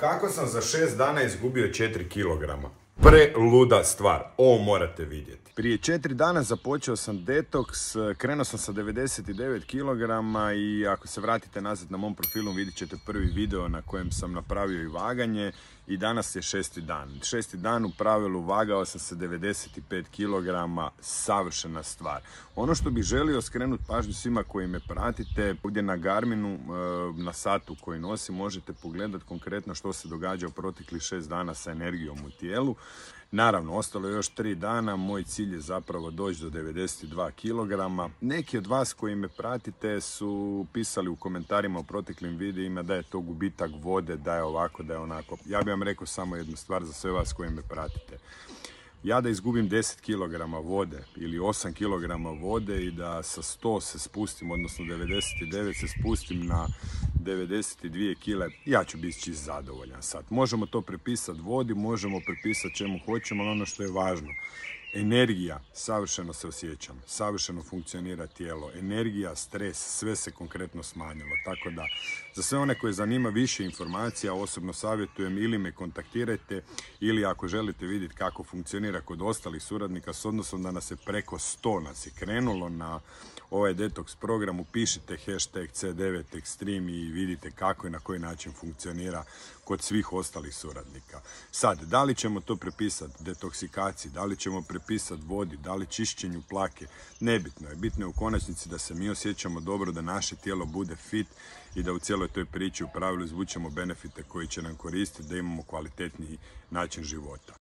Kako sam za 6 dana izgubio 4 kg? Preluda stvar, ovo morate vidjeti. Prije 4 dana započeo sam detoks, krenuo sam sa 99 kg i ako se vratite nazad na mom profilu vidjet ćete prvi video na kojem sam napravio i vaganje i danas je 6. dan. 6. dan u pravilu vagao sam se 95 kg, savršena stvar. Ono što bih želio skrenuti pažnju svima koji me pratite, ovdje na Garminu, na satu koji nosim, možete pogledati konkretno što se događa u proteklih 6 dana sa energijom u tijelu. Naravno, ostalo je još 3 dana, moj cilj je zapravo doći do 92 kg. Neki od vas koji me pratite su pisali u komentarima u proteklim videima da je to gubitak vode, da je ovako, da je onako. Ja bih vam rekao samo jednu stvar za sve vas koji me pratite. Ja da izgubim 10 kg vode ili 8 kg vode i da sa 100 se spustim, odnosno 99 se spustim na 92 kg, ja ću biti čist zadovoljan sad. Možemo to prepisati vodi, možemo prepisati čemu hoćemo, ali ono što je važno, energija, savršeno se osjećam, savršeno funkcionira tijelo, energija, stres, sve se konkretno smanjilo. Tako da, za sve one koje zanima više informacija, osobno savjetujem ili me kontaktirajte ili ako želite vidjeti kako funkcionira kod ostalih suradnika, s odnosom da nas je preko 100 nas je krenulo na ovaj detoks program, upišite hashtag C9 Extreme i vidite kako i na koji način funkcionira kod svih ostalih suradnika. Sad, da li ćemo to prepisati detoksikaciji, da li ćemo prepisati vodi, da li čišćenju plake, nebitno je. Bitno je u konačnici da se mi osjećamo dobro, da naše tijelo bude fit i da u cijeloj toj priči u pravilu izvučemo benefite koji će nam koristiti, da imamo kvalitetniji način života.